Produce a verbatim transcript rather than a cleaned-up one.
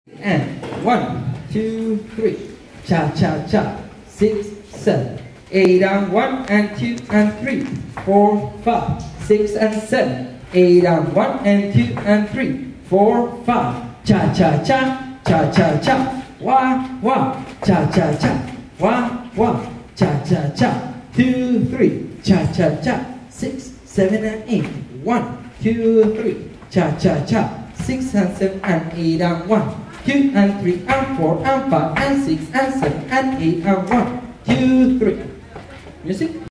And one, two, three, cha cha cha, six, seven, eight and one and two and three, four, five, six and seven, eight and one and two and three, four, five, cha cha cha, cha cha cha, wah wah, cha cha cha, wah wah, cha cha cha, two, three, cha cha cha, six, seven and eight, one, two, three, cha cha cha, six and seven and eight and one. Two and three and four and five and six and seven and eight and one, two, three. Music.